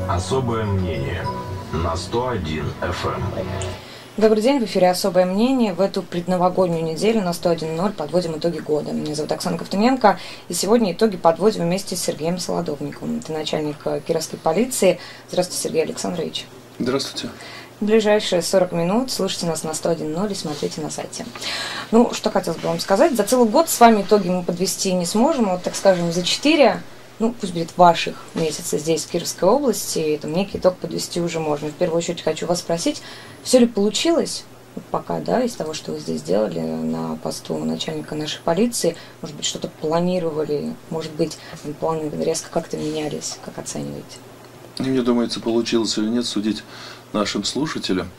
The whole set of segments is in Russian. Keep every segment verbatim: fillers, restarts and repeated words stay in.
Особое мнение на сто один эф эм. Добрый день, в эфире «Особое мнение». В эту предновогоднюю неделю на сто один ноль подводим итоги года. Меня зовут Оксана Ковтуненко, и сегодня итоги подводим вместе с Сергеем Солодовниковым. Это начальник Кировской полиции. Здравствуйте, Сергей Александрович. Здравствуйте. В ближайшие сорок минут слушайте нас на сто один ноль и смотрите на сайте. Ну, что хотелось бы вам сказать. За целый год с вами итоги мы подвести не сможем. Вот, так скажем, за четыре, ну, пусть будет ваших месяца здесь, в Кировской области, там некий итог подвести уже можно. В первую очередь хочу вас спросить, все ли получилось пока, да, из того, что вы здесь делали на посту начальника нашей полиции? Может быть, что-то планировали, может быть, планы резко как-то менялись, как оцениваете? Мне думается, получилось или нет, судить нашим слушателям.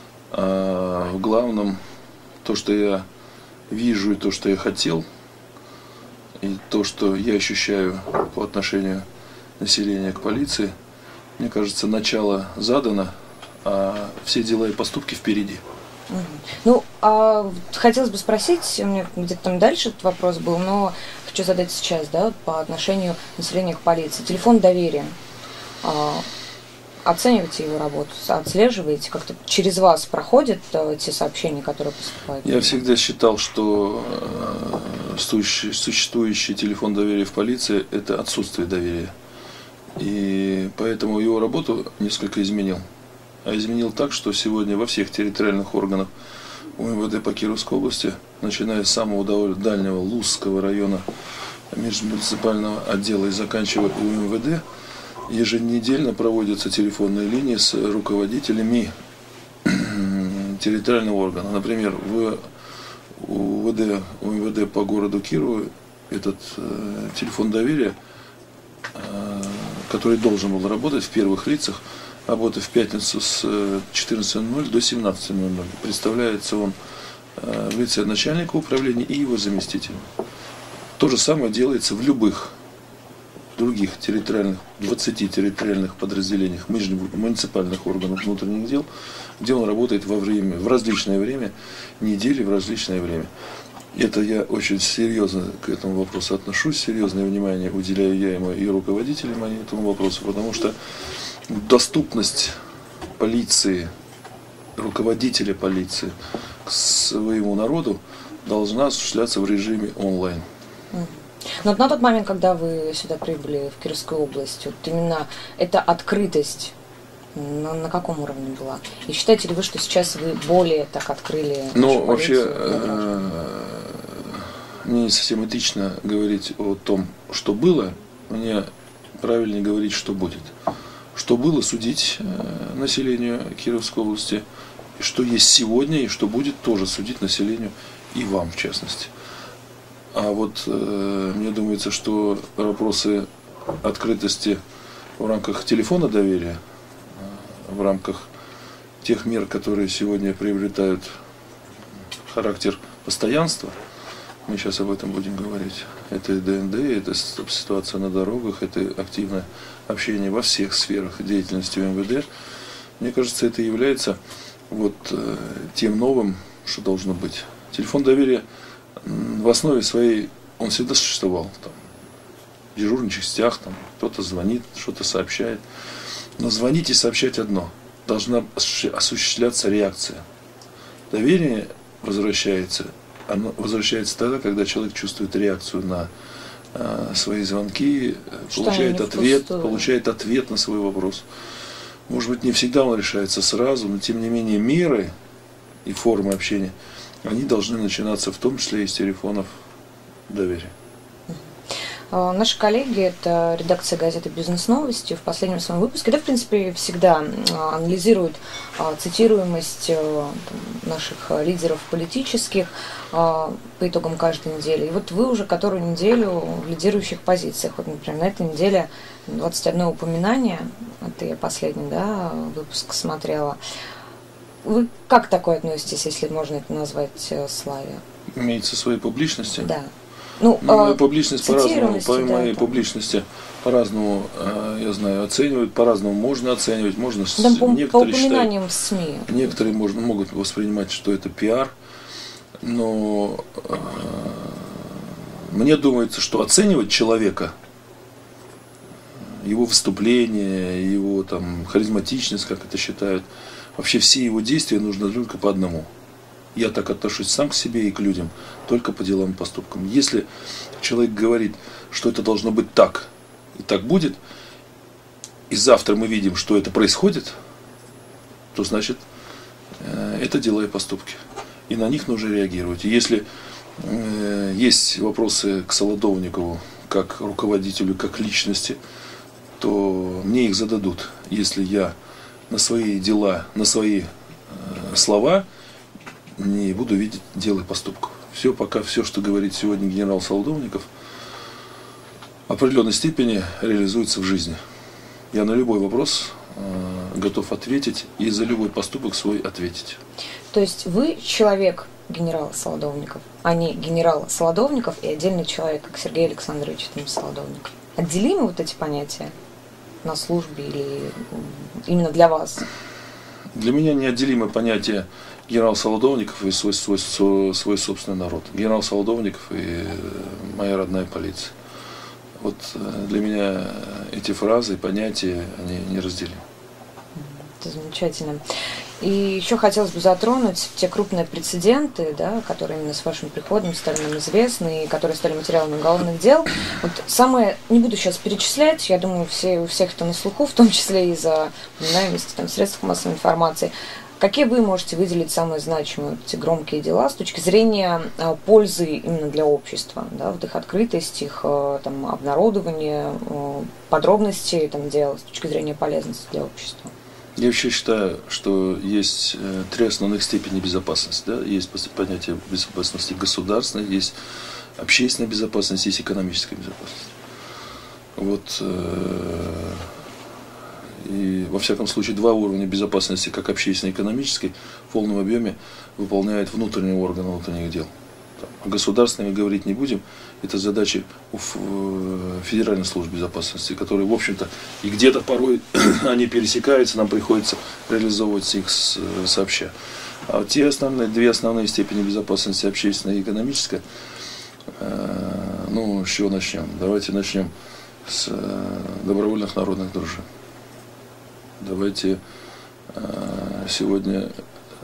А в главном, то, что я вижу и то, что я хотел, и то, что я ощущаю по отношению населения к полиции, мне кажется, начало задано, а все дела и поступки впереди. Угу. Ну, а хотелось бы спросить, у меня где-то там дальше этот вопрос был, но хочу задать сейчас, да, по отношению населения к полиции. Телефон доверия. Оцениваете его работу, отслеживаете, как-то через вас проходят те сообщения, которые поступают? Я всегда считал, что существующий телефон доверия в полиции – это отсутствие доверия. И поэтому его работу несколько изменил. А изменил так, что сегодня во всех территориальных органах УМВД по Кировской области, начиная с самого дальнего Лузского района межмуниципального отдела и заканчивая УМВД, еженедельно проводятся телефонные линии с руководителями территориального органа. Например, в УВД, УМВД по городу Кирову этот э, телефон доверия, э, который должен был работать в первых лицах, работает в пятницу с четырнадцати ноль ноль до семнадцати ноль ноль. Представляется он э, в лице начальника управления и его заместителя. То же самое делается в любых других территориальных, двадцати территориальных подразделениях муниципальных органов внутренних дел, где он работает во время, в различное время, недели в различное время. Это я очень серьезно к этому вопросу отношусь, серьезное внимание уделяю я ему и руководителям этому вопросу, потому что доступность полиции, руководителя полиции к своему народу должна осуществляться в режиме онлайн. Но вот на тот момент, когда вы сюда прибыли в Кировскую область, вот именно эта открытость на, на каком уровне была? И считаете ли вы, что сейчас вы более так открыли? Ну, вообще, э, мне не совсем этично говорить о том, что было, мне правильнее говорить, что будет. Что было, судить э, населению Кировской области, и что есть сегодня, и что будет, тоже судить населению, и вам в частности. А вот э, мне думается, что вопросы открытости в рамках телефона доверия, в рамках тех мер, которые сегодня приобретают характер постоянства, мы сейчас об этом будем говорить. Это и ДНД, это ситуация на дорогах, это активное общение во всех сферах деятельности УМВД. Мне кажется, это является вот э, тем новым, что должно быть. Телефон доверия в основе своей, он всегда существовал. Там, в дежурных частях, там, кто-то звонит, что-то сообщает. Но звонить и сообщать одно. Должна осуществляться реакция. Доверие возвращается. Оно возвращается тогда, когда человек чувствует реакцию на э, свои звонки, что получает ответ, получает ответ на свой вопрос. Может быть, не всегда он решается сразу, но тем не менее меры и формы общения, они должны начинаться в том числе и с телефонов доверия. Наши коллеги, это редакция газеты «Бизнес-новости», в последнем своем выпуске, да, в принципе, всегда анализируют цитируемость наших лидеров политических по итогам каждой недели. И вот вы уже которую неделю в лидирующих позициях. Вот, например, на этой неделе двадцать одно упоминание, это я последний, да, выпуск смотрела. Вы как к такой относитесь, если можно это назвать славе? Имеется своей публичности? Да. Ну, ну, публичность по-разному, по моей да, публичности по-разному, я знаю, оценивают, по-разному можно оценивать, можно, да, по, некоторые по упоминаниям считают, в СМИ. Некоторые можно, могут воспринимать, что это пиар, но э, мне думается, что оценивать человека его выступления, его там харизматичность, как это считают, вообще все его действия нужно только по одному. Я так отношусь сам к себе и к людям, только по делам и поступкам. Если человек говорит, что это должно быть так, и так будет, и завтра мы видим, что это происходит, то значит, это дела и поступки. И на них нужно реагировать. И если э, есть вопросы к Солодовникову, как руководителю, как личности, то мне их зададут, если я на свои дела, на свои э, слова не буду видеть дел и поступков. Все, пока все, что говорит сегодня генерал Солодовников, в определенной степени реализуется в жизни. Я на любой вопрос э, готов ответить и за любой поступок свой ответить. То есть вы человек генерала Солодовников, а не генерал Солодовников и отдельный человек, как Сергей Александрович там, Солодовников. Отделимы вот эти понятия на службе или именно для вас? Для меня неотделимое понятие генерал Солодовников и свой, свой, свой, свой собственный народ. Генерал Солодовников и моя родная полиция. Вот для меня эти фразы и понятия, они неразделимы. Это замечательно. И еще хотелось бы затронуть те крупные прецеденты, да, которые именно с вашим приходом стали нам известны, и которые стали материалами уголовных дел. Вот самое, не буду сейчас перечислять, я думаю, все, у всех это на слуху, в том числе из-за упоминаемости там, средств массовой информации. Какие вы можете выделить самые значимые вот эти громкие дела с точки зрения а, пользы именно для общества, да, вот их открытость, их а, там, обнародование, а, подробности там, дел с точки зрения полезности для общества? Я вообще считаю, что есть э, три основных степени безопасности. Да? Есть понятие безопасности государственной, есть общественная безопасность, есть экономическая безопасность. Вот, э, и во всяком случае два уровня безопасности, как общественной и экономической, в полном объеме выполняют внутренние органы внутренних дел. О государственной мы говорить не будем. Это задачи у Федеральной службы безопасности, которые, в общем-то, и где-то порой они пересекаются, нам приходится реализовывать их сообща. А те основные, две основные степени безопасности, общественная и экономическая, ну, с чего начнем? Давайте начнем с добровольных народных дружин. Давайте сегодня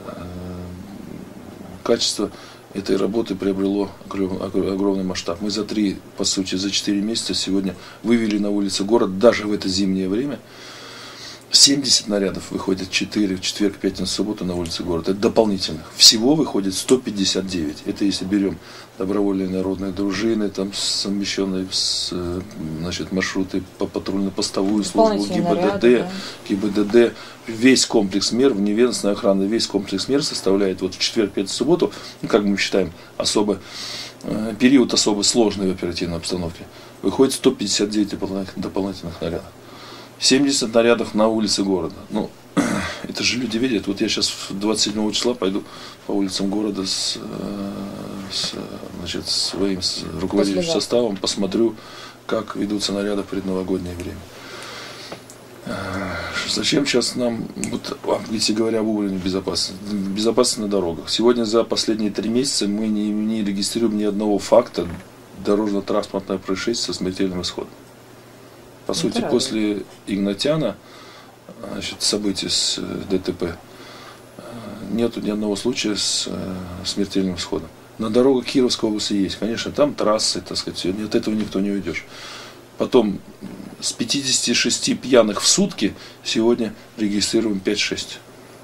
качество этой работы приобрело огромный масштаб. Мы за три, по сути, за четыре месяца сегодня вывели на улицы город, даже в это зимнее время, семьдесят нарядов выходит четыре, в четверг, пятницу, субботу на улице города. Это дополнительных. Всего выходит сто пятьдесят девять. Это если берем добровольные народные дружины, там совмещенные с, значит, маршруты по патрульно-постовую службу, ГИБДД, наряды, да. ГИБДД, весь комплекс мер, вневедомственная охрана, весь комплекс мер составляет вот в четверг, пятницу, субботу, ну, как мы считаем, особо, э, период особо сложной в оперативной обстановке, выходит сто пятьдесят девять дополнительных, дополнительных нарядов. семьдесят нарядов на улице города. Ну, это же люди видят. Вот я сейчас двадцать седьмого числа пойду по улицам города с, с, значит, своим с руководящим составом, посмотрю, как ведутся наряды в предновогоднее время. Зачем сейчас нам, вот, если говоря об уровне безопасности, безопасности на дорогах. Сегодня за последние три месяца мы не, не регистрируем ни одного факта дорожно-транспортного происшествия со смертельным исходом. По Это сути, радует. После Игнатьяна, значит, событий с ДТП, нету ни одного случая с смертельным исходом. На дорогах Кировской области есть, конечно, там трассы, так сказать, от этого никто не уйдешь. Потом с пятидесяти шести пьяных в сутки сегодня регистрируем пять-шесть.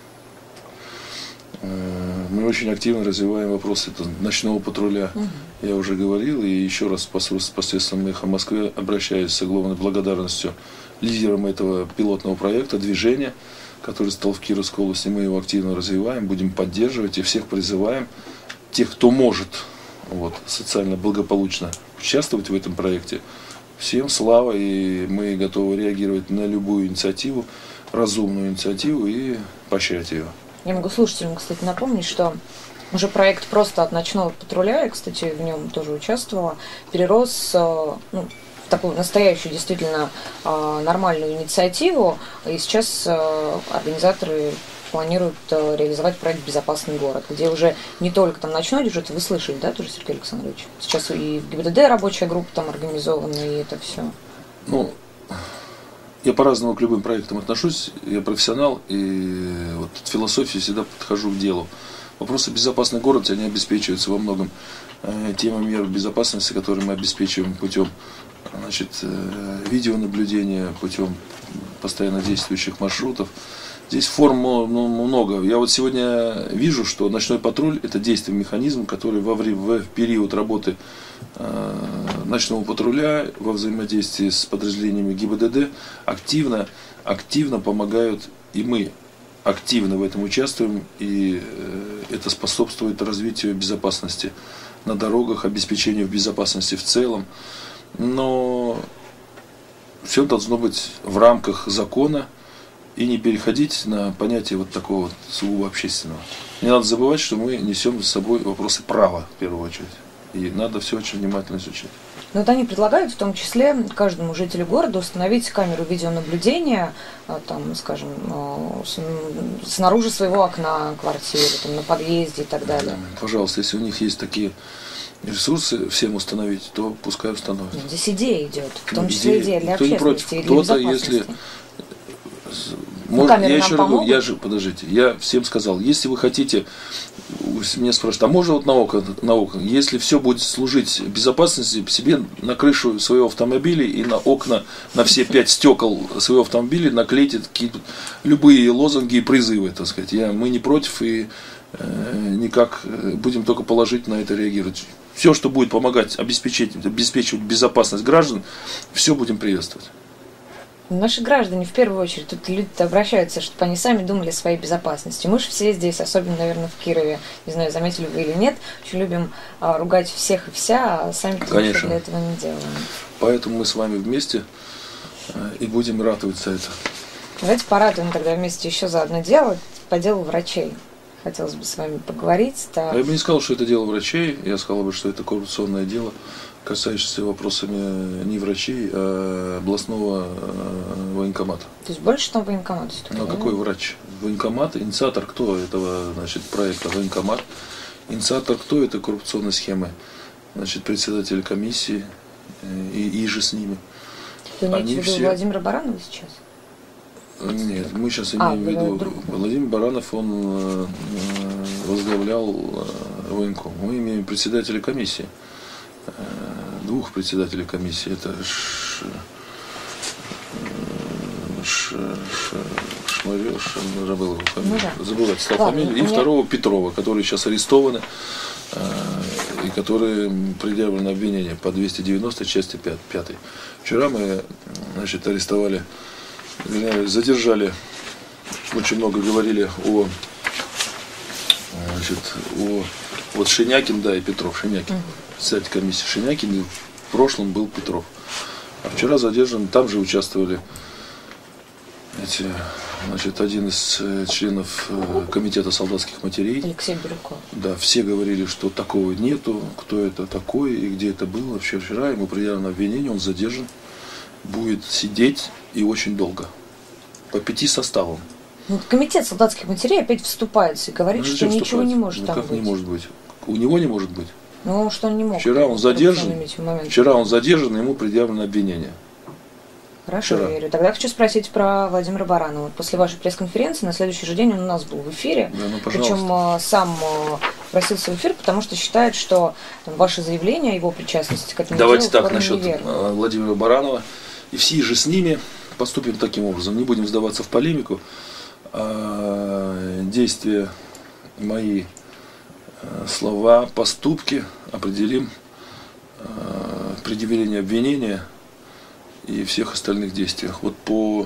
Мы очень активно развиваем вопросы ночного патруля. Угу. Я уже говорил, и еще раз посредством «Эхо Москвы» обращаюсь с огромной благодарностью лидерам этого пилотного проекта «Движение», который стал в Кировской области. Мы его активно развиваем, будем поддерживать и всех призываем, тех, кто может вот, социально благополучно участвовать в этом проекте. Всем слава, и мы готовы реагировать на любую инициативу, разумную инициативу и поощрять ее. Я могу слушателям, кстати, напомнить, что уже проект просто от ночного патруля, я, кстати, в нем тоже участвовала, перерос ну, в такую настоящую, действительно нормальную инициативу. И сейчас организаторы планируют реализовать проект «Безопасный город», где уже не только там ночной дежурит, вы слышали, да, тоже, Сергей Александрович? Сейчас и в ГИБДД рабочая группа там организована, и это все. Ну, я по-разному к любым проектам отношусь. Я профессионал, и вот от философии всегда подхожу к делу. Вопросы безопасный город, они обеспечиваются во многом э, теми мер безопасности, которые мы обеспечиваем путем значит, э, видеонаблюдения, путем постоянно действующих маршрутов. Здесь форм ну, много. Я вот сегодня вижу, что ночной патруль – это действие механизм, который во время, в период работы э, ночного патруля во взаимодействии с подразделениями ГИБДД активно, активно помогают, и мы активно в этом участвуем, и э, это способствует развитию безопасности на дорогах, обеспечению безопасности в целом. Но все должно быть в рамках закона, и не переходить на понятие вот такого вот сугубо общественного. Не надо забывать, что мы несем с собой вопросы права, в первую очередь. И надо все очень внимательно изучать. Но вот они предлагают в том числе каждому жителю города установить камеру видеонаблюдения, там, скажем, снаружи своего окна квартиры, там, на подъезде и так далее. Пожалуйста, если у них есть такие ресурсы всем установить, то пускай установят. Нет, здесь идея идет, в том числе идея для общественности и для кто-то, безопасности. если... Ну, Может, я еще говорю, я же, подождите, я всем сказал, если вы хотите, меня спрашивают, а можно вот на окна, на окна, если все будет служить безопасности, себе на крышу своего автомобиля и на окна, на все пять стекол своего автомобиля наклейте любые лозунги и призывы, так сказать. Я, мы не против и э, никак будем только положительно на это реагировать. Все, что будет помогать обеспечить, обеспечивать безопасность граждан, все будем приветствовать. Наши граждане, в первую очередь, тут люди обращаются, чтобы они сами думали о своей безопасности. Мы же все здесь, особенно, наверное, в Кирове, не знаю, заметили вы или нет, очень любим а, ругать всех и вся, а сами ничего для этого не делаем. Поэтому мы с вами вместе а, и будем ратовать за это. Давайте порадуем тогда вместе еще за одно дело, по делу врачей. Хотелось бы с вами поговорить. Так. Я бы не сказал, что это дело врачей, я сказал бы, что это коррупционное дело, касающееся вопросами не врачей, а областного военкомата. То есть больше там военкомат? Ну, а какой врач? Военкомат, инициатор кто этого, значит, проекта военкомат? Инициатор кто этой коррупционной схемы? Значит, председатель комиссии и, и же с ними. Вы имеете в виду все... Владимира Баранова сейчас? Нет, мы сейчас имеем а, в виду друг... Владимир Баранов, он возглавлял военком. Мы имеем председателя комиссии. Двух председателей комиссии. Это Ш... Ш... Ш... Шмарё, Ш... забыл его фамилию. Ну, да. Забыл, стал фамилию. И меня... второго Петрова, которые сейчас арестованы и которые предъявлены обвинения по двести девяностой части пятой. Вчера мы, значит, арестовали, задержали, очень много говорили о, значит, о вот Шенякин, да, и Петров, Шенякин. Председатель комиссии Шенякин, в прошлом был Петров. А вчера задержан, там же участвовали эти, значит, один из членов комитета солдатских матерей. Алексей Бирюков. Да, все говорили, что такого нету, кто это такой и где это было. Вчера, вчера ему предъявлено обвинение, он задержан, будет сидеть и очень долго. По пяти составам. Ну, комитет солдатских матерей опять вступается и говорит, ну, что ничего вступать? Не может ну, там как быть. Не может быть? У него не может быть. Ну, что он не мог. Вчера он задержан, вчера он задержан, ему предъявлено обвинение. Хорошо, вчера. Верю. Тогда хочу спросить про Владимира Баранова. После вашей пресс-конференции на следующий же день он у нас был в эфире. Да, ну, причем сам просился в эфир, потому что считает, что там, ваше заявление о его причастности к этому Давайте делу так, насчет неверно. Владимира Баранова. И все же с ними поступим таким образом. Не будем вдаваться в полемику. А действия мои, слова, поступки определим в предъявлении обвинения и всех остальных действиях. Вот по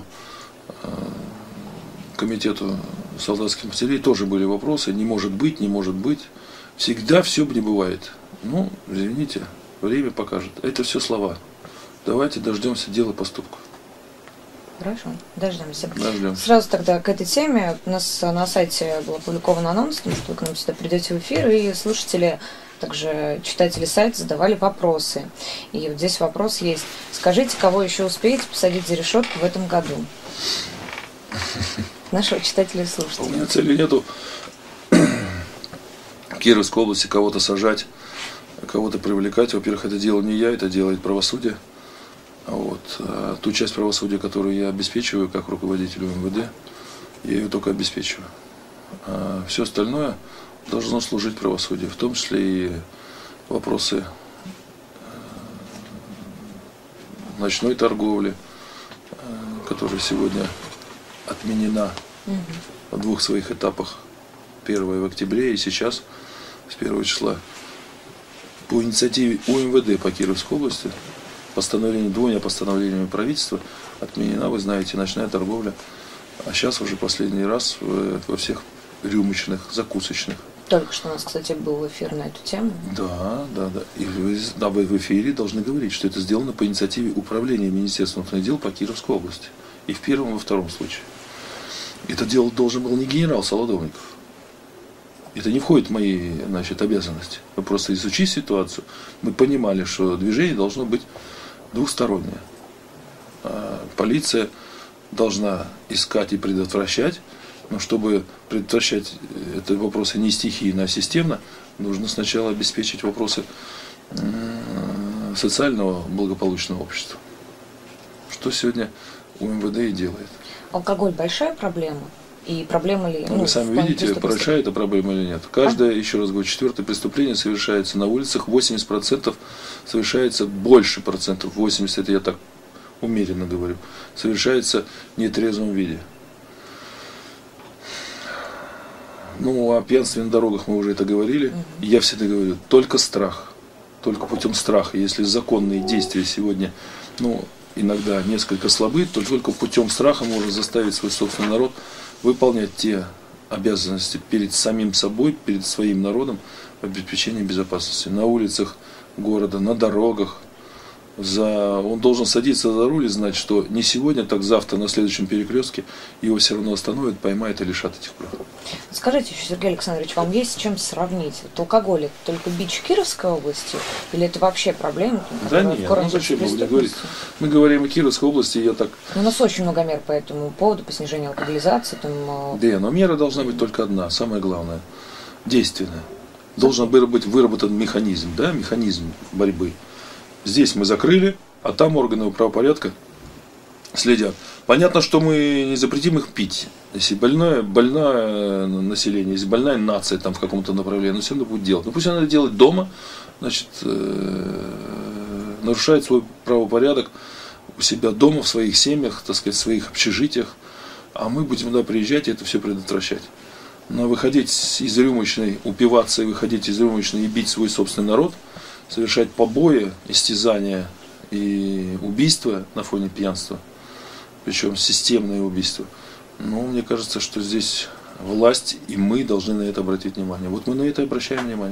комитету солдатских матерей тоже были вопросы. Не может быть, не может быть. Всегда все не бывает. Ну, извините, время покажет. Это все слова. Давайте дождемся дела поступков. Хорошо, дождемся. Дождемся. Сразу тогда к этой теме. У нас на сайте был опубликован анонс, что вы к нам сюда придете в эфир, и слушатели, также читатели сайта задавали вопросы. И вот здесь вопрос есть. Скажите, кого еще успеете посадить за решетку в этом году? Нашего читателя и слушателя. У меня цели нету в Кировской области кого-то сажать, кого-то привлекать. Во-первых, это дело не я, это делает правосудие. Вот. А ту часть правосудия, которую я обеспечиваю как руководитель УМВД, я ее только обеспечиваю. А все остальное должно служить правосудию, в том числе и вопросы ночной торговли, которая сегодня отменена угу. в двух своих этапах. Первое в октябре и сейчас, с первого числа. По инициативе УМВД по Кировской области, постановление, двумя постановлениями правительства отменена, вы знаете, ночная торговля. А сейчас уже последний раз во всех рюмочных, закусочных. Только что у нас, кстати, был эфир на эту тему. Да, да, да. И вы да, вы в эфире должны говорить, что это сделано по инициативе управления Министерства внутренних дел по Кировской области. И в первом, и во втором случае. Это дело должен был не генерал Солодовников. Это не входит в мои, значит, обязанности. Мы просто изучили ситуацию. Мы понимали, что движение должно быть двухстороннее. Полиция должна искать и предотвращать. Но чтобы предотвращать это вопросы не стихийно, а системно, нужно сначала обеспечить вопросы социального благополучного общества. Что сегодня УМВД и делает. Алкоголь большая проблема? И проблема ли? Ну, вы сами видите, большая эта проблема или нет. Каждое, а? еще раз говорю, четвертое преступление совершается на улицах, восемьдесят процентов совершается, больше процентов, восемьдесят, это я так умеренно говорю, совершается в нетрезвом виде. Ну, о пьянстве на дорогах мы уже это говорили. Угу. И я всегда говорю, только страх. Только путем страха. Если законные действия сегодня, ну, иногда несколько слабы, то только путем страха можно заставить свой собственный народ выполнять те обязанности перед самим собой, перед своим народом в обеспечении безопасности. На улицах города, на дорогах. За... Он должен садиться за руль и знать, что не сегодня, так завтра на следующем перекрестке его все равно остановят, поймают и лишат этих прав. Скажите еще, Сергей Александрович, вам есть с чем сравнить? Вот алкоголь это только бич Кировской области или это вообще проблема? Да нет, ну зачем мы будем говорить? Мы говорим о Кировской области, я так... У нас очень много мер по этому поводу, по снижению алкоголизации. Там... Да, но мера должна быть только одна, самое главное, действенная. Должен быть выработан механизм, да, механизм борьбы. Здесь мы закрыли, а там органы правопорядка следят. Понятно, что мы не запретим их пить. Если больное, больное население, если больная нация там в каком-то направлении, оно все равно будет делать. Но пусть она это делает дома, значит, э, нарушает свой правопорядок у себя дома, в своих семьях, так сказать, в своих общежитиях. А мы будем туда приезжать и это все предотвращать. Но выходить из рюмочной, упиваться и выходить из рюмочной и бить свой собственный народ, совершать побои, истязания и убийства на фоне пьянства, причем системные убийства. Ну, мне кажется, что здесь власть и мы должны на это обратить внимание. Вот мы на это обращаем внимание.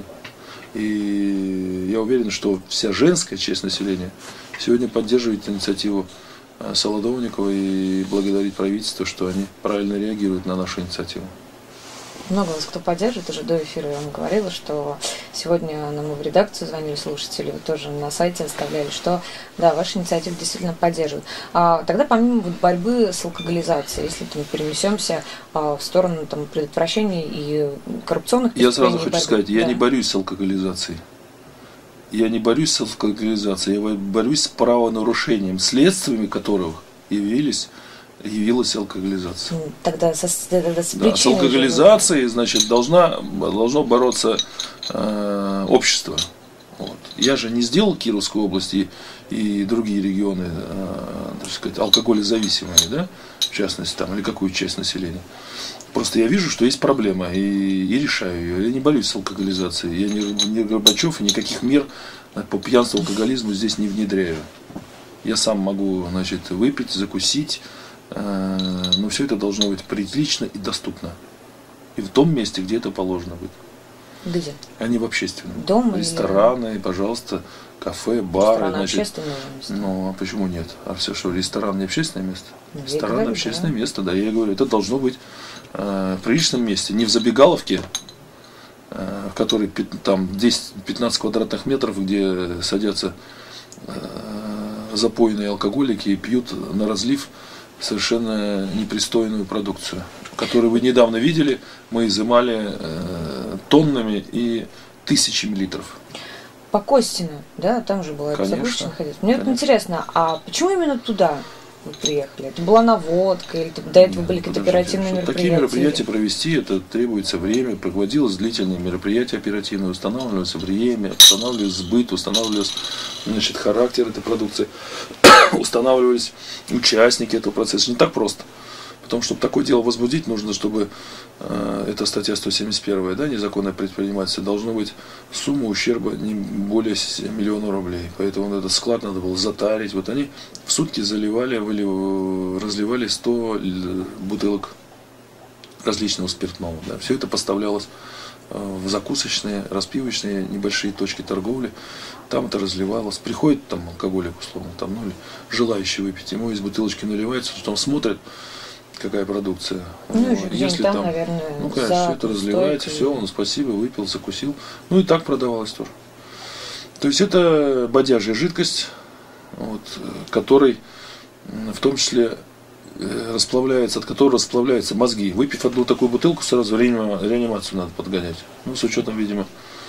И я уверен, что вся женская часть населения сегодня поддерживает инициативу Солодовникова и благодарит правительство, что они правильно реагируют на нашу инициативу. Много вас кто поддерживает, уже до эфира я вам говорила, что сегодня нам в редакцию звонили слушатели, вы тоже на сайте оставляли, что да, ваша инициатива действительно поддерживает. А, тогда помимо вот, борьбы с алкоголизацией, если мы перенесемся а, в сторону там, предотвращения и коррупционных преступлений. Я сразу хочу борьбы, сказать, да. я не борюсь с алкоголизацией. Я не борюсь с алкоголизацией, я борюсь с правонарушением, следствиями которых явились явилась алкоголизация. Тогда со, тогда с, да, с алкоголизацией, значит, должна, должно бороться э, общество. Вот. Я же не сделал Кировскую область и, и другие регионы, э, так сказать, алкоголезависимые, да, в частности, там, или какую часть населения. Просто я вижу, что есть проблема, и, и решаю ее. Я не борюсь с алкоголизацией. Я не, не Горбачев, и никаких мер по пьянству, алкоголизму здесь не внедряю. Я сам могу, значит, выпить, закусить. Но все это должно быть прилично и доступно. И в том месте, где это положено быть. Где? А не в общественном. Дома рестораны, или... пожалуйста, кафе, бары. Ресторан значит, общественное место. Ну, а почему нет? А все что, ресторан не общественное место? Ну, ресторан говорю, общественное да. место, да. Я говорю, это должно быть э, в приличном месте. Не в забегаловке, э, в которой там десять-пятнадцать квадратных метров, где садятся э, запойные алкоголики и пьют на разлив совершенно непристойную продукцию, которую вы недавно видели, мы изымали э, тоннами и тысячами литров. по Костино, да, там же была эпизодичная ходить. Мне вот интересно, а почему именно туда вы приехали? Это была наводка, или до этого Нет, были какие-то оперативные мероприятия? Такие мероприятия или? провести, это требуется время, проводилось длительные мероприятия оперативные, устанавливалось время, устанавливалось сбыт, устанавливалось, значит, характер этой продукции, устанавливались участники этого процесса. Не так просто. Потому что, чтобы такое дело возбудить, нужно, чтобы э, это статья сто семьдесят первая, да, незаконное предпринимательство, должно быть сумма ущерба не более миллиона рублей. Поэтому этот склад надо было затарить. Вот они в сутки заливали, вылив, разливали сто бутылок различного спиртного. Да. Все это поставлялось э, в закусочные, распивочные, небольшие точки торговли. Там это разливалось. Приходит там алкоголик, условно, там, ну, или желающий выпить, ему из бутылочки наливается, потом смотрит, какая продукция. Ну, ну, если там, там, наверное, ну, конечно, все это разливается, все, он спасибо, выпил, закусил. Ну и так продавалось тоже. То есть это бодяжья жидкость, вот, которой в том числе расплавляется, от которой расплавляются мозги. Выпив одну такую бутылку, сразу реанимацию надо подгонять. Ну, с учетом, видимо,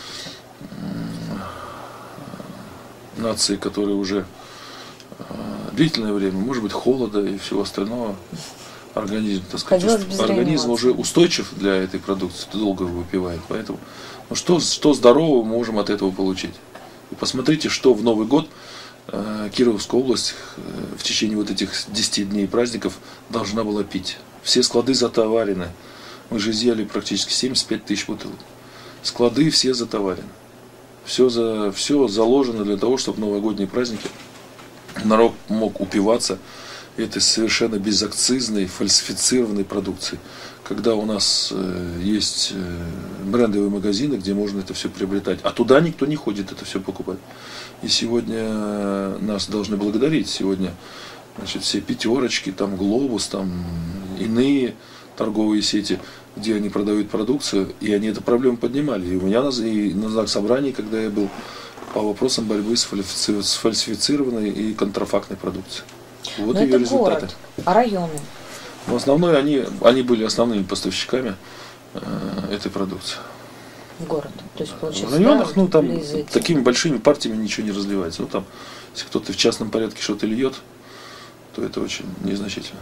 нации, которые уже длительное время, может быть, холода и всего остального. Организм, так сказать, организм уже устойчив для этой продукции, долго его выпивает. Поэтому ну, что, что здорового мы можем от этого получить? И посмотрите, что в Новый год э, Кировская область э, в течение вот этих десяти дней праздников должна была пить. Все склады затоварены. Мы же изъяли практически семьдесят пять тысяч бутылок. Склады все затоварены. Все, за, все заложено для того, чтобы в новогодние праздники народ мог упиваться этой совершенно безакцизной, фальсифицированной продукции. Когда у нас э, есть э, брендовые магазины, где можно это все приобретать, а туда никто не ходит это все покупать. И сегодня э, нас должны благодарить. Сегодня, значит, все пятерочки, там Глобус, там иные торговые сети, где они продают продукцию, и они эту проблему поднимали. И у меня на, и на знак собраний, когда я был, по вопросам борьбы с фальсифицированной и контрафактной продукцией. Вот Но ее это результаты. Город, а районы? В основном они, они были основными поставщиками э, этой продукции. В город. То есть, получается, в районах, да, ну там близите. Такими большими партиями ничего не разливается. Ну там, если кто-то в частном порядке что-то льет, то это очень незначительно.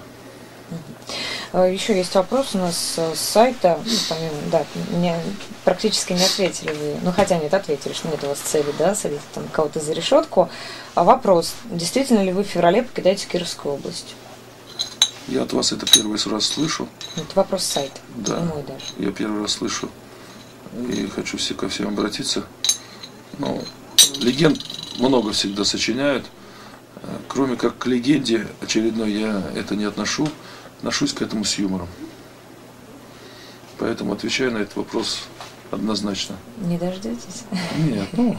Еще есть вопрос у нас с сайта, ну, помимо, да, не, практически не ответили вы, ну хотя нет, ответили, что нет у вас цели, да, садить там кого-то за решетку. А вопрос, действительно ли вы в феврале покидаете Кировскую область? Я от вас это первый раз слышу. Это вопрос сайта, да, не мой даже. Я первый раз слышу и хочу все ко всем обратиться. Но легенд много всегда сочиняют. Кроме как к легенде очередной я это не отношу, отношусь к этому с юмором. Поэтому отвечаю на этот вопрос однозначно. Не дождетесь? Нет, ну,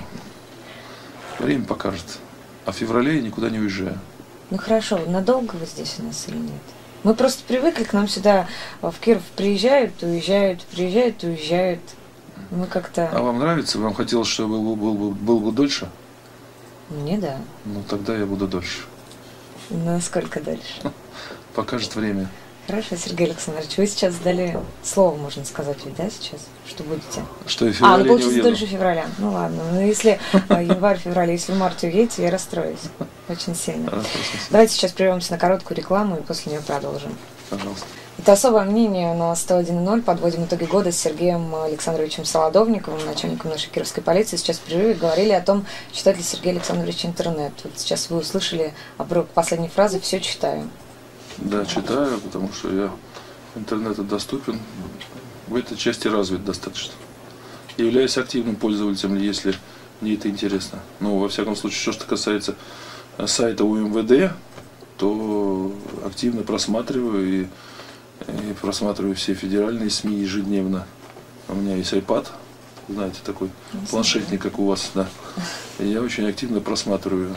время покажет. А в феврале я никуда не уезжаю. Ну хорошо, надолго вы здесь у нас или нет? Мы просто привыкли, к нам сюда в Киров приезжают, уезжают, приезжают, уезжают. Мы как-то... А вам нравится? Вам хотелось, чтобы был, был, был, был бы дольше? Мне да. Ну тогда я буду дольше. Насколько дальше? Покажет время. Хорошо, Сергей Александрович, вы сейчас дали слово, можно сказать, ведь, да, сейчас? Что будете? Что и в феврале а, ну, получится не дольше февраля. Ну ладно, ну если январь-февраль, если в марте уедете, я расстроюсь очень сильно. Давайте сейчас прервемся на короткую рекламу и после нее продолжим. Пожалуйста. Это особое мнение на сто один ноль. Подводим итоги года с Сергеем Александровичем Солодовниковым, начальником нашей кировской полиции. Сейчас в перерыве говорили о том, читает ли Сергей Александрович интернет. Вот сейчас вы услышали обрывок последней фразы «все читаю». Да, читаю, потому что я интернет доступен, в этой части развит достаточно. Являюсь активным пользователем, если мне это интересно. Но, во всяком случае, что, что касается сайта У Эм Вэ Дэ, то активно просматриваю и, и просматриваю все федеральные СМИ ежедневно. У меня есть iPad, знаете, такой планшетник, как у вас, да. И я очень активно просматриваю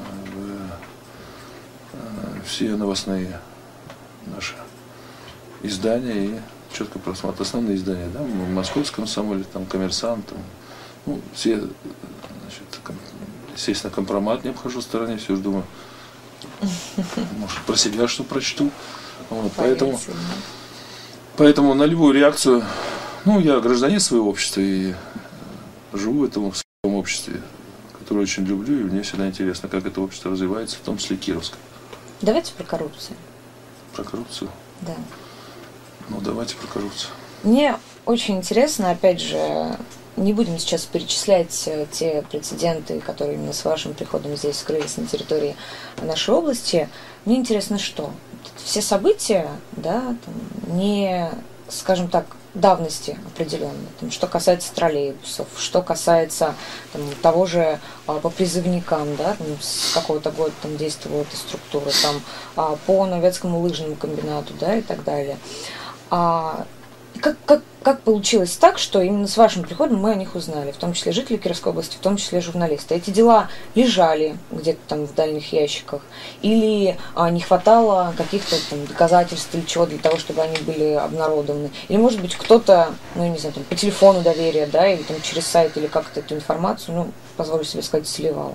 все новостные наши издания и четко просматриваю основные издания, да, в Московском комсомоле, там Коммерсант, там, ну, все, значит, ком, естественно, Компромат не обхожу в стороне, все же думаю, может, про себя что прочту, вот, поэтому, поэтому на любую реакцию, ну, я гражданин своего общества и живу в этом в своем обществе, которое очень люблю, и мне всегда интересно, как это общество развивается, в том числе Кировское. Давайте про коррупцию. Про коррупцию? Да. Ну, давайте про коррупцию. Мне очень интересно, опять же, не будем сейчас перечислять те прецеденты, которые именно с вашим приходом здесь скрылись на территории нашей области. Мне интересно, что все события, да, там, не, скажем так, давности определенной. Там, что касается троллейбусов, что касается там, того же а, по призывникам, да, там, с какого-то года там действовала эта структура, там, а, по Новецкому лыжному комбинату, да, и так далее. А, Как, как, как получилось так, что именно с вашим приходом мы о них узнали, в том числе жители Кировской области, в том числе журналисты? Эти дела лежали где-то там в дальних ящиках? Или а, не хватало каких-то там доказательств или чего для того, чтобы они были обнародованы? Или, может быть, кто-то, ну, я не знаю, там, по телефону доверия, да, или там через сайт, или как-то эту информацию, ну, позволю себе сказать, сливал?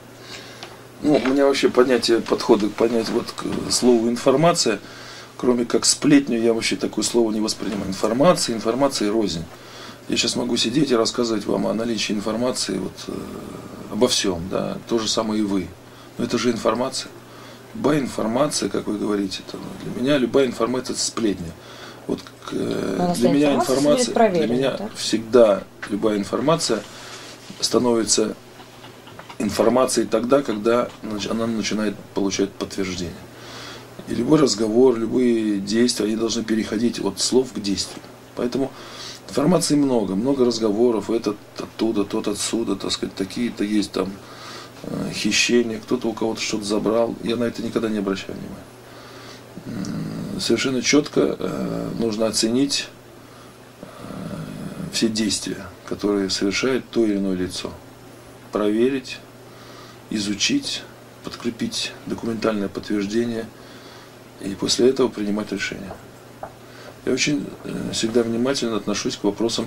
Ну, у меня вообще понятие, подходы к понятию вот к слову информация, кроме как сплетню, я вообще такое слово не воспринимаю. Информация, информация и рознь. Я сейчас могу сидеть и рассказывать вам о наличии информации, вот, э, обо всем, да, то же самое и вы. Но это же информация. Любая информация, как вы говорите, это, для меня любая информация – это сплетня. Вот, э, для меня информация, для меня да? всегда любая информация становится информацией тогда, когда она начинает получать подтверждение. И любой разговор, любые действия, они должны переходить от слов к действию. Поэтому информации много, много разговоров, этот оттуда, тот отсюда, так сказать, такие-то есть там э, хищения, кто-то у кого-то что-то забрал. Я на это никогда не обращаю внимания. Совершенно четко э, нужно оценить э, все действия, которые совершает то или иное лицо. Проверить, изучить, подкрепить документальное подтверждение и после этого принимать решение. Я очень э, всегда внимательно отношусь к вопросам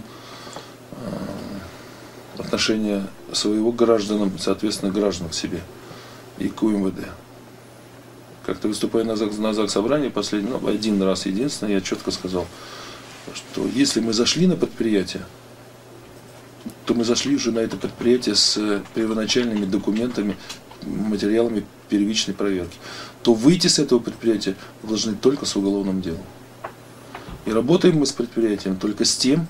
э, отношения своего гражданам, соответственно, граждан к себе и к УМВД. Как-то выступая на, на заксобрании последний, ну, один раз единственный, я четко сказал, что если мы зашли на предприятие, то мы зашли уже на это предприятие с первоначальными документами, материалами первичной проверки, то выйти с этого предприятия вы должны только с уголовным делом. И работаем мы с предприятием только с тем,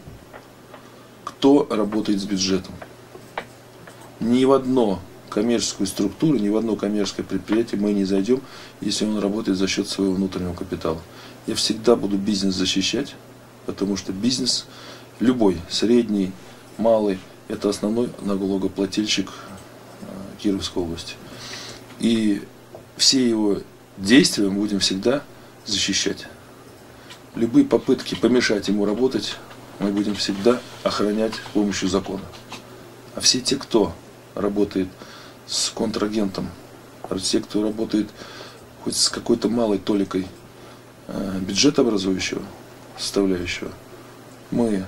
кто работает с бюджетом. Ни в одну коммерческую структуру, ни в одно коммерческое предприятие мы не зайдем, если он работает за счет своего внутреннего капитала. Я всегда буду бизнес защищать, потому что бизнес, любой, средний, малый, это основной налогоплательщик Кировской области. И все его действия мы будем всегда защищать. Любые попытки помешать ему работать мы будем всегда охранять с помощью закона. А все те, кто работает с контрагентом, те, кто работает хоть с какой-то малой толикой бюджетообразующего составляющего, мы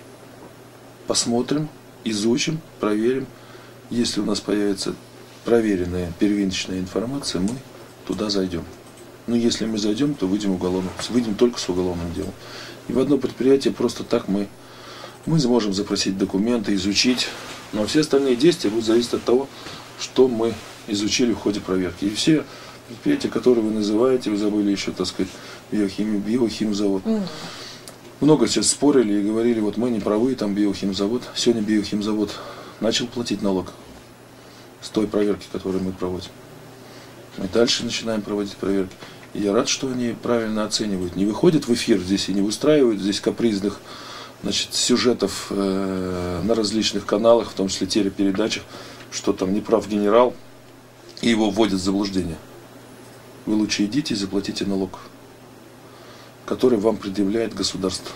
посмотрим, изучим, проверим. Если у нас появится проверенная первичная информация, мы туда зайдем. Но если мы зайдем, то выйдем, уголовным, выйдем только с уголовным делом. И в одно предприятие просто так мы, мы сможем запросить документы, изучить. Но все остальные действия будут зависеть от того, что мы изучили в ходе проверки. И все предприятия, которые вы называете, вы забыли еще, так сказать, биохим, биохимзавод. Mm. Много сейчас спорили и говорили, вот мы не правы, там биохимзавод. Сегодня биохимзавод начал платить налог с той проверки, которую мы проводим. Мы дальше начинаем проводить проверки. И я рад, что они правильно оценивают. Не выходят в эфир здесь и не устраивают здесь капризных, значит, сюжетов э, на различных каналах, в том числе телепередачах, что там неправ генерал, и его вводят в заблуждение. Вы лучше идите и заплатите налог, который вам предъявляет государство.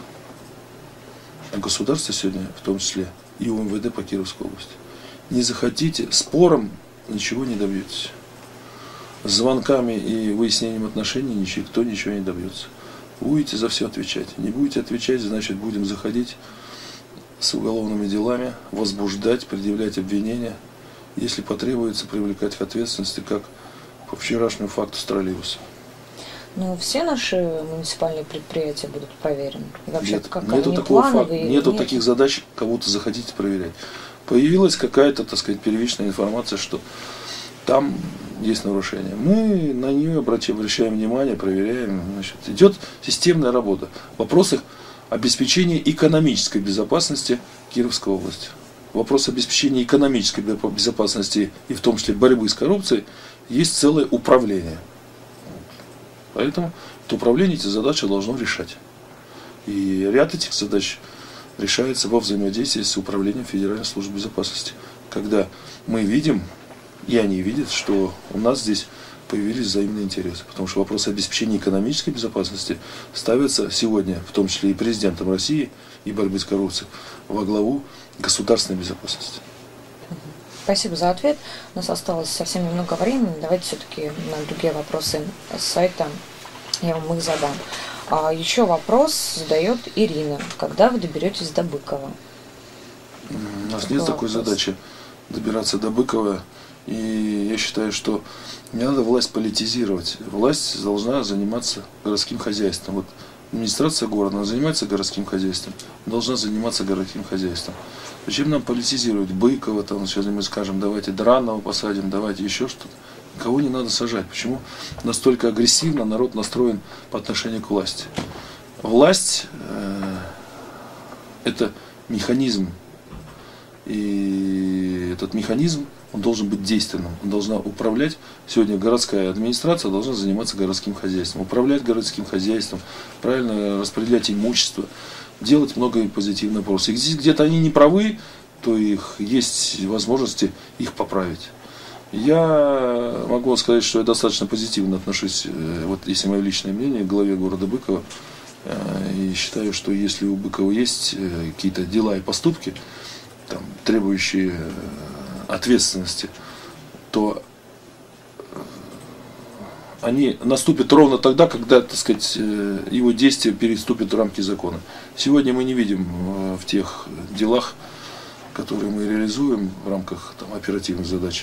А государство сегодня, в том числе и УМВД по Кировской области. Не захотите, спором ничего не добьетесь. С звонками и выяснением отношений никто ничего не добьется. Будете за все отвечать. Не будете отвечать, значит, будем заходить с уголовными делами, возбуждать, предъявлять обвинения, если потребуется, привлекать к ответственности, как по вчерашнему факту с троллейбусом. Ну, все наши муниципальные предприятия будут проверены. И вообще, Нет, как нету они такого плановые, факта, нету нет. таких задач, кого-то захотите проверять. появилась какая-то, так сказать, первичная информация, что там есть нарушение. Мы на нее обращаем внимание, проверяем. Значит, идет системная работа в вопросах обеспечения экономической безопасности Кировской области. Вопрос обеспечения экономической безопасности и в том числе борьбы с коррупцией есть целое управление. Поэтому это управление эти задачи должно решать. И ряд этих задач решается во взаимодействии с управлением Федеральной службы безопасности. Когда мы видим, и они видят, что у нас здесь появились взаимные интересы. Потому что вопрос обеспечения экономической безопасности ставится сегодня, в том числе и президентом России, и борьбы с коррупцией, во главу государственной безопасности. Спасибо за ответ. У нас осталось совсем немного времени. Давайте все-таки на другие вопросы с сайта я вам их задам. А еще вопрос задает Ирина. Когда вы доберетесь до Быкова? У нас нет такой задачи добираться до Быкова. И я считаю, что не надо власть политизировать. Власть должна заниматься городским хозяйством. Вот администрация города занимается городским хозяйством, должна заниматься городским хозяйством. Зачем нам политизировать Быкова, там, сейчас мы скажем, давайте Дранова посадим, давайте еще что-то. Никого не надо сажать. Почему настолько агрессивно народ настроен по отношению к власти? Власть э, это механизм. И этот механизм, он должен быть действенным. Он должна управлять. Сегодня городская администрация должна заниматься городским хозяйством. Управлять городским хозяйством, правильно распределять имущество, делать много позитивных вопросов. И здесь где-то они не правы, то их есть возможности их поправить. Я могу сказать, что я достаточно позитивно отношусь, вот если мое личное мнение, к главе города Быкова. И считаю, что если у Быкова есть какие-то дела и поступки, там, требующие ответственности, то они наступят ровно тогда, когда, так сказать, его действия переступят в рамки закона. Сегодня мы не видим в тех делах, которые мы реализуем в рамках там, оперативных задач,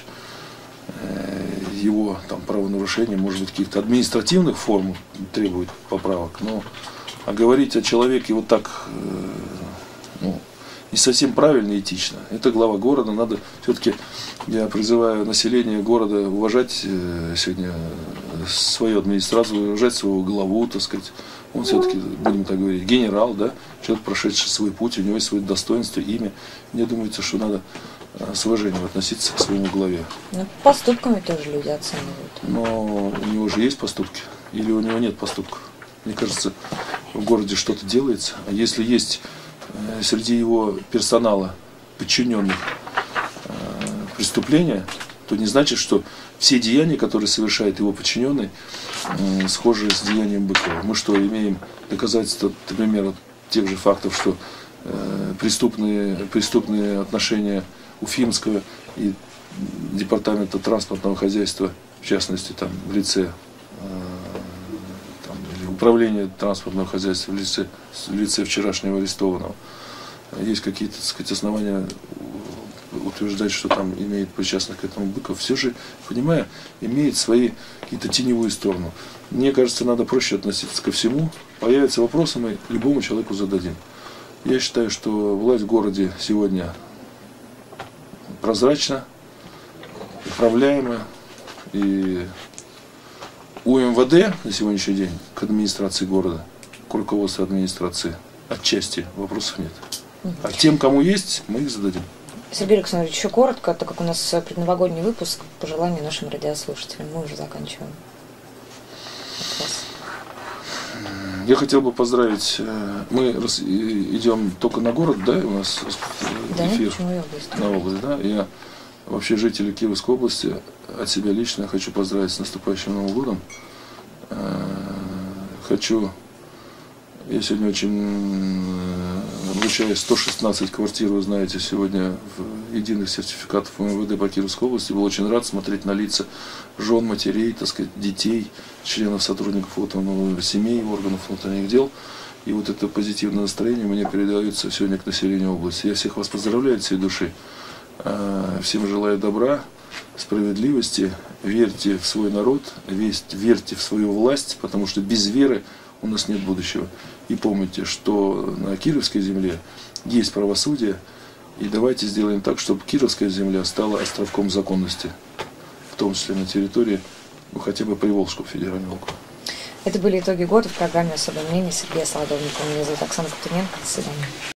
его там, правонарушения, может быть, каких-то административных форм требует поправок. Но а говорить о человеке вот так, ну, не совсем правильно и этично. Это глава города. Надо все-таки, я призываю население города уважать сегодня свою администрацию, уважать своего главу, так сказать. Он все-таки, будем так говорить, генерал, да, человек, прошедший свой путь, у него есть свое достоинство, имя. Мне думается, что надо с уважением относиться к своему главе. Ну, поступками тоже люди оценивают. Но у него же есть поступки, или у него нет поступков. Мне кажется, в городе что-то делается. А если есть среди его персонала, подчиненных, преступления, то не значит, что все деяния, которые совершает его подчиненный, схожи с деянием Быкова. Мы что, имеем доказательства, например, тех же фактов, что преступные, преступные отношения Уфимского и департамента транспортного хозяйства, в частности, там, в лице там, или управления транспортного хозяйства в лице, в лице вчерашнего арестованного. Есть какие-то, так сказать, основания утверждать, что там имеет причастность к этому Быков. Все же, понимая, имеет свои какие-то теневую сторону. Мне кажется, надо проще относиться ко всему. Появятся вопросы, мы любому человеку зададим. Я считаю, что власть в городе сегодня прозрачна, управляема. И у эм вэ дэ на сегодняшний день к администрации города, к руководству администрации отчасти вопросов нет. А тем, кому есть, мы их зададим. Сергей Александрович, еще коротко, так как у нас предновогодний выпуск, пожелания нашим радиослушателям. Мы уже заканчиваем. Я хотел бы поздравить. Мы идем только на город, да, у нас да, эфир область. На область, да. Я вообще жители Кировской области от себя лично хочу поздравить с наступающим Новым годом. Хочу. Я сегодня очень обучаюсь, сто шестнадцать квартир, вы знаете, сегодня в единых сертификатов эм вэ дэ по Кировской области. Был очень рад смотреть на лица жен, матерей, так сказать, детей, членов сотрудников вот, ну, семей, органов внутренних дел. И вот это позитивное настроение мне передается сегодня к населению области. Я всех вас поздравляю от всей души. Всем желаю добра, справедливости. Верьте в свой народ, верьте в свою власть, потому что без веры у нас нет будущего. И помните, что на Кировской земле есть правосудие, И давайте сделаем так, чтобы Кировская земля стала островком законности, в том числе на территории, ну, хотя бы Приволжского федерального округа. Это были итоги года в программе «Особое мнение» Сергея Солодовникова. Меня зовут Оксана Кутуненко. До свидания.